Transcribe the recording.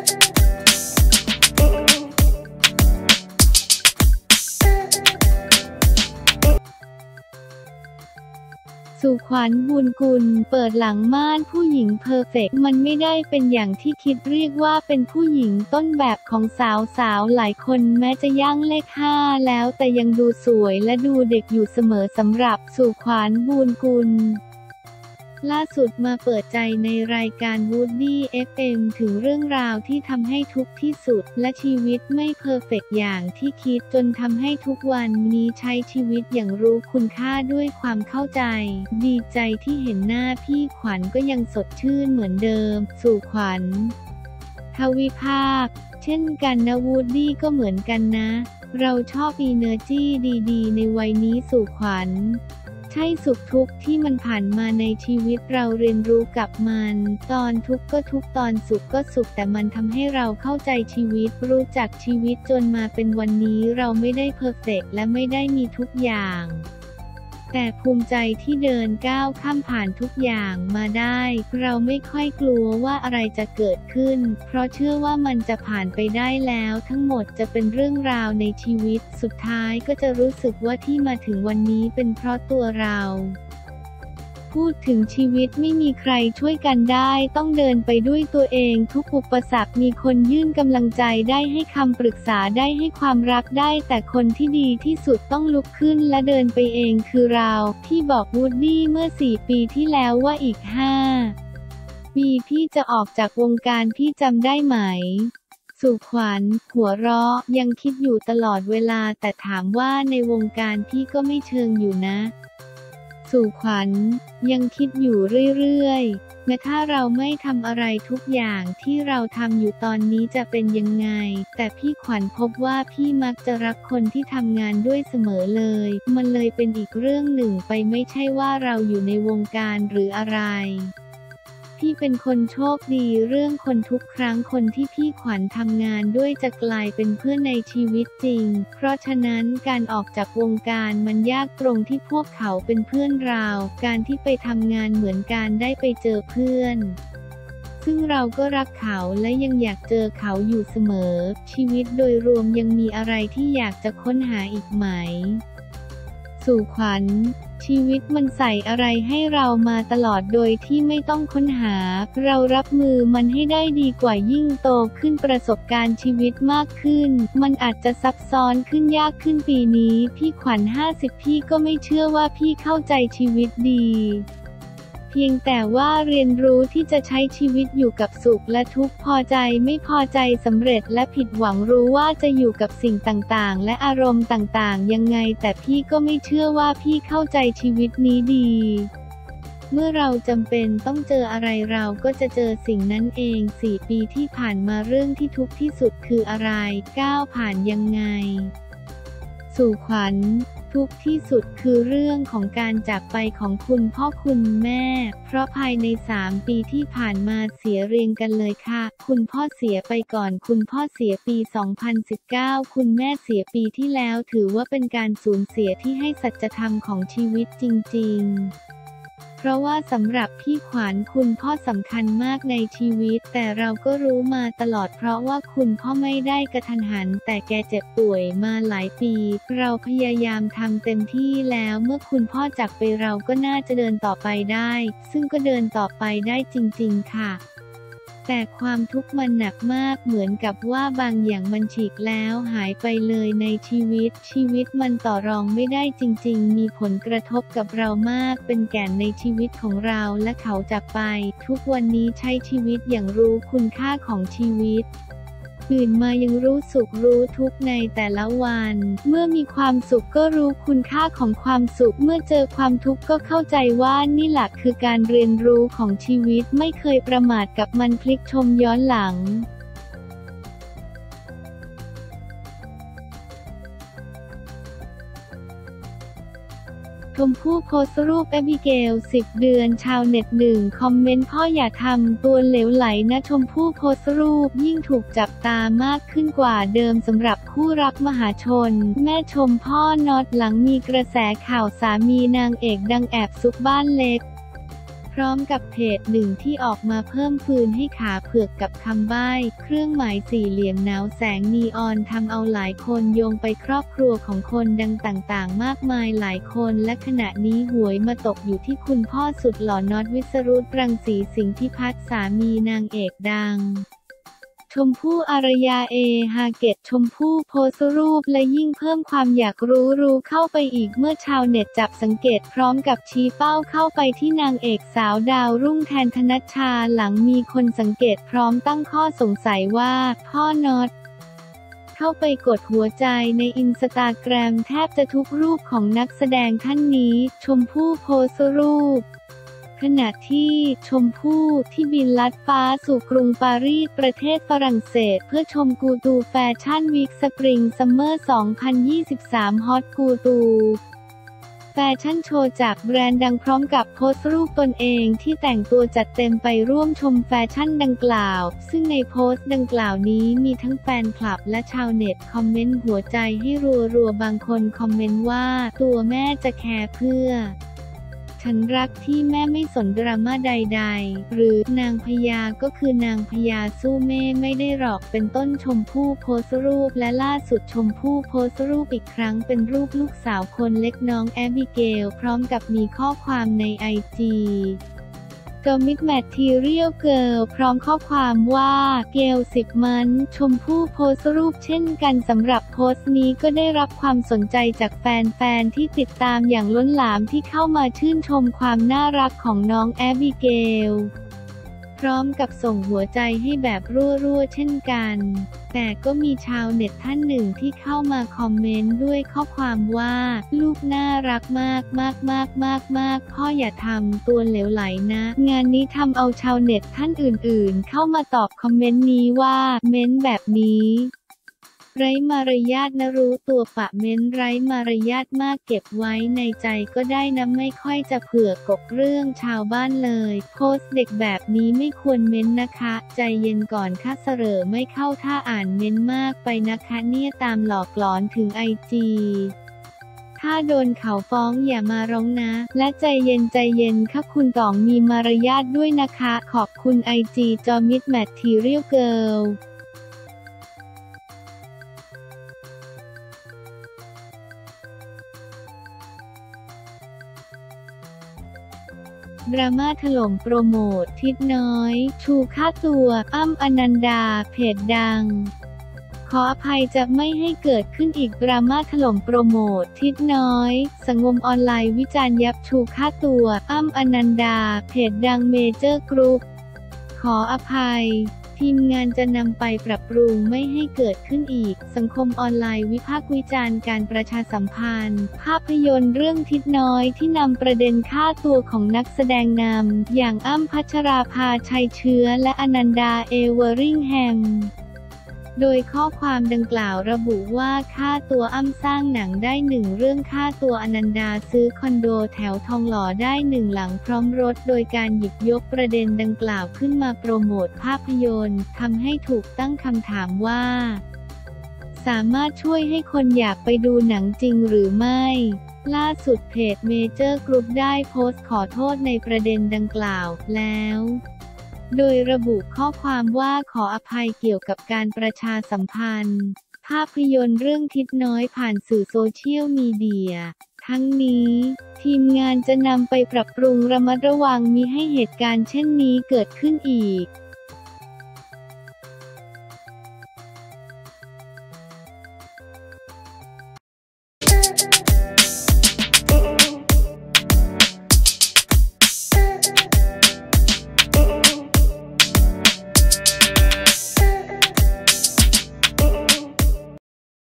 สุขวัญ บุญกุล เปิดหลังม่านผู้หญิงเพอร์เฟกต์มันไม่ได้เป็นอย่างที่คิดเรียกว่าเป็นผู้หญิงต้นแบบของสาวๆหลายคนแม้จะย่างเลข 5แล้วแต่ยังดูสวยและดูเด็กอยู่เสมอสำหรับสุขวัญ บุญกุลล่าสุดมาเปิดใจในรายการ Woody FM ถึงเรื่องราวที่ทำให้ทุกข์ที่สุดและชีวิตไม่เพอร์เฟกต์อย่างที่คิดจนทำให้ทุกวันนี้ใช้ชีวิตอย่างรู้คุณค่าด้วยความเข้าใจดีใจที่เห็นหน้าพี่ขวัญก็ยังสดชื่นเหมือนเดิมสู่ขวัญทวิภาคเช่นกันนะวูดดี้ก็เหมือนกันนะเราชอบอีเนอร์จี้ดีๆในวัยนี้สู่ขวัญใช่สุขทุกข์ที่มันผ่านมาในชีวิตเราเรียนรู้กับมันตอนทุกข์ก็ทุกข์ตอนสุขก็สุขแต่มันทำให้เราเข้าใจชีวิตรู้จักชีวิตจนมาเป็นวันนี้เราไม่ได้เพอร์เฟกต์และไม่ได้มีทุกอย่างแต่ภูมิใจที่เดินก้าวข้ามผ่านทุกอย่างมาได้เราไม่ค่อยกลัวว่าอะไรจะเกิดขึ้นเพราะเชื่อว่ามันจะผ่านไปได้แล้วทั้งหมดจะเป็นเรื่องราวในชีวิตสุดท้ายก็จะรู้สึกว่าที่มาถึงวันนี้เป็นเพราะตัวเราพูดถึงชีวิตไม่มีใครช่วยกันได้ต้องเดินไปด้วยตัวเองทุกอุปสรรคมีคนยื่นกำลังใจได้ให้คำปรึกษาได้ให้ความรักได้แต่คนที่ดีที่สุดต้องลุกขึ้นและเดินไปเองคือเราที่บอกวูดดี้เมื่อ4 ปีที่แล้วว่าอีก5 ปีพี่จะออกจากวงการพี่จำได้ไหมสุขวัญหัวเราะยังคิดอยู่ตลอดเวลาแต่ถามว่าในวงการพี่ก็ไม่เชิงอยู่นะสู่ขวัญยังคิดอยู่เรื่อยๆแม้ถ้าเราไม่ทำอะไรทุกอย่างที่เราทำอยู่ตอนนี้จะเป็นยังไงแต่พี่ขวัญพบว่าพี่มักจะรักคนที่ทำงานด้วยเสมอเลยมันเลยเป็นอีกเรื่องหนึ่งไปไม่ใช่ว่าเราอยู่ในวงการหรืออะไรพี่เป็นคนโชคดีเรื่องคนทุกครั้งคนที่พี่ขวัญทำงานด้วยจะกลายเป็นเพื่อนในชีวิตจริงเพราะฉะนั้นการออกจากวงการมันยากตรงที่พวกเขาเป็นเพื่อนเราการที่ไปทำงานเหมือนการได้ไปเจอเพื่อนซึ่งเราก็รักเขาและยังอยากเจอเขาอยู่เสมอชีวิตโดยรวมยังมีอะไรที่อยากจะค้นหาอีกไหมสู่ขวัญชีวิตมันใส่อะไรให้เรามาตลอดโดยที่ไม่ต้องค้นหาเรารับมือมันให้ได้ดีกว่ายิ่งโตขึ้นประสบการณ์ชีวิตมากขึ้นมันอาจจะซับซ้อนขึ้นยากขึ้นปีนี้พี่ขวัญ50พี่ก็ไม่เชื่อว่าพี่เข้าใจชีวิตดีเพียงแต่ว่าเรียนรู้ที่จะใช้ชีวิตอยู่กับสุขและทุกข์พอใจไม่พอใจสำเร็จและผิดหวังรู้ว่าจะอยู่กับสิ่งต่างๆและอารมณ์ต่างๆยังไงแต่พี่ก็ไม่เชื่อว่าพี่เข้าใจชีวิตนี้ดีเมื่อเราจำเป็นต้องเจออะไรเราก็จะเจอสิ่งนั้นเอง4 ปีที่ผ่านมาเรื่องที่ทุกข์ที่สุดคืออะไรก้าวผ่านยังไงสู่ขวัญทุกข์ที่สุดคือเรื่องของการจากไปของคุณพ่อคุณแม่เพราะภายใน3 ปีที่ผ่านมาเสียเรียงกันเลยค่ะคุณพ่อเสียไปก่อนคุณพ่อเสียปี 2019 คุณแม่เสียปีที่แล้วถือว่าเป็นการสูญเสียที่ให้สัจธรรมของชีวิตจริงๆเพราะว่าสำหรับพี่ขวัญคุณพ่อสำคัญมากในชีวิตแต่เราก็รู้มาตลอดเพราะว่าคุณพ่อไม่ได้กระทันหันแต่แกเจ็บป่วยมาหลายปีเราพยายามทำเต็มที่แล้วเมื่อคุณพ่อจากไปเราก็น่าจะเดินต่อไปได้ซึ่งก็เดินต่อไปได้จริงๆค่ะแต่ความทุกข์มันหนักมากเหมือนกับว่าบางอย่างมันฉีกแล้วหายไปเลยในชีวิตมันต่อรองไม่ได้จริงๆมีผลกระทบกับเรามากเป็นแก่นในชีวิตของเราและเขาจากไปทุกวันนี้ใช้ชีวิตอย่างรู้คุณค่าของชีวิตตื่นมายังรู้สุขรู้ทุกข์ในแต่ละวันเมื่อมีความสุขก็รู้คุณค่าของความสุขเมื่อเจอความทุกข์ก็เข้าใจว่านี่แหละคือการเรียนรู้ของชีวิตไม่เคยประมาทกับมันพลิกชมย้อนหลังชมพู่โพสต์รูปแอบิเกล10 เดือนชาวเน็ต1 คอมเมนต์พ่ออย่าทำตัวเหลวไหลนะชมพู่โพสต์รูปยิ่งถูกจับตามากขึ้นกว่าเดิมสำหรับคู่รักมหาชนแม่ชมพ่อน็อตหลังมีกระแสข่าวสามีนางเอกดังแอบซุกบ้านเล็กพร้อมกับเพจหนึ่งที่ออกมาเพิ่มฟืนให้ขาเผือกกับคำใบ้เครื่องหมายสี่เหลี่ยมหนาวแสงนีออนทำเอาหลายคนโยงไปครอบครัวของคนดังต่างๆมากมายหลายคนและขณะนี้หวยมาตกอยู่ที่คุณพ่อสุดหล่อน็อตวิสรุตรังสีสิงห์พิพัฒน์สามีนางเอกดังชมพู่อารยาฮาเกตชมพู่โพสต์รูปและยิ่งเพิ่มความอยากรู้เข้าไปอีกเมื่อชาวเน็ตจับสังเกตพร้อมกับชี้เป้าเข้าไปที่นางเอกสาวดาวรุ่งแทนธนัชชาหลังมีคนสังเกตพร้อมตั้งข้อสงสัยว่าพ่อน็อตเข้าไปกดหัวใจในอินสตาแกรมแทบจะทุกรูปของนักแสดงท่านนี้ชมพู่โพสต์รูปขณะที่ชมพู่ที่บินลัดฟ้าสู่กรุงปารีสประเทศฝรั่งเศสเพื่อชมกูตูแฟชั่นวีคสปริงซัมเมอร์ 2023 ฮอตกูตูแฟชั่นโชว์จากแบรนด์ดังพร้อมกับโพสต์รูปตนเองที่แต่งตัวจัดเต็มไปร่วมชมแฟชั่นดังกล่าวซึ่งในโพสต์ดังกล่าวนี้มีทั้งแฟนคลับและชาวเน็ตคอมเมนต์หัวใจให้รัวๆบางคนคอมเมนต์ว่าตัวแม่จะแคร์เพื่อฉันรักที่แม่ไม่สนดราม่าใดๆหรือนางพญาก็คือนางพญาสู้แม่ไม่ได้หรอกเป็นต้นชมพู่โพสต์รูปและล่าสุดชมพู่โพสต์รูปอีกครั้งเป็นรูปลูกสาวคนเล็กน้องแอบิเกลพร้อมกับมีข้อความในไอจีComic Material Girl พร้อมข้อความว่าเกล10 มันชมพู่โพสต์รูปเช่นกันสำหรับโพสต์นี้ก็ได้รับความสนใจจากแฟนๆที่ติดตามอย่างล้นหลามที่เข้ามาชื่นชมความน่ารักของน้องแอบิเกลพร้อมกับส่งหัวใจให้แบบรัวๆเช่นกันแต่ก็มีชาวเน็ตท่านหนึ่งที่เข้ามาคอมเมนต์ด้วยข้อความว่าลูกน่ารักมากพ่ออย่าทำตัวเหลวไหลนะงานนี้ทำเอาชาวเน็ตท่านอื่นๆเข้ามาตอบคอมเมนต์นี้ว่าเม้นแบบนี้ไร้มารยาทนะรู้ตัวปะเม้นไร้มารยาทมากเก็บไว้ในใจก็ได้นะไม่ค่อยจะเผื่อกบเรื่องชาวบ้านเลยโพสต์เด็กแบบนี้ไม่ควรเม้นนะคะใจเย็นก่อนค่ะเสรอไม่เข้าท่าอ่านเม้นมากไปนะคะเนี่ยตามหลอกหลอนถึงไอจีถ้าโดนเขาฟ้องอย่ามาร้องนะและใจเย็นค่ะคุณต่องมีมารยาทด้วยนะคะขอบคุณไอจีจอมิดแมททีเรียลเกิร์ลดราม่าถล่มโปรโมททิศน้อยชูค่าตัวอ้ำอนันดาเพจดังขออภัยจะไม่ให้เกิดขึ้นอีกดราม่าถล่มโปรโมททิศน้อยสังคมออนไลน์วิจารณ์ยับชูค่าตัวอ้ำอนันดาเพจดังเมเจอร์กรุ๊ปขออภัยทีมงานจะนำไปปรับปรุงไม่ให้เกิดขึ้นอีกสังคมออนไลน์วิพากษ์วิจารณ์การประชาสัมพันธ์ภาพยนตร์เรื่องทิศน้อยที่นำประเด็นค่าตัวของนักแสดงนำอย่างอ้ำพัชราภาชัยเชื้อและอนันดาเวอริงแฮมโดยข้อความดังกล่าวระบุว่าค่าตัวอ้ำสร้างหนังได้1เรื่องค่าตัวอนันดาซื้อคอนโดแถวทองหล่อได้1หลังพร้อมรถโดยการหยิบยกประเด็นดังกล่าวขึ้นมาโปรโมทภาพยนตร์ทำให้ถูกตั้งคำถามว่าสามารถช่วยให้คนอยากไปดูหนังจริงหรือไม่ล่าสุดเพจเมเจอร์กรุ๊ปได้โพสต์ขอโทษในประเด็นดังกล่าวแล้วโดยระบุข้อความว่าขออภัยเกี่ยวกับการประชาสัมพันธ์ภาพยนตร์เรื่องทิศน้อยผ่านสื่อโซเชียลมีเดียทั้งนี้ทีมงานจะนำไปปรับปรุงระมัดระวังมิให้เหตุการณ์เช่นนี้เกิดขึ้นอีก